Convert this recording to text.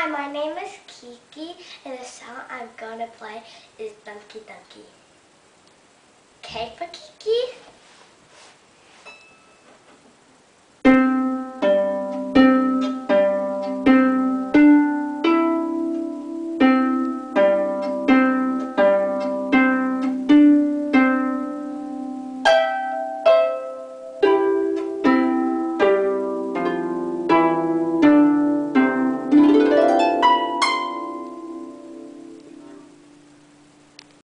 Hi, my name is Kiki, and the song I'm gonna play is Donkey Donkey. Okay for Kiki?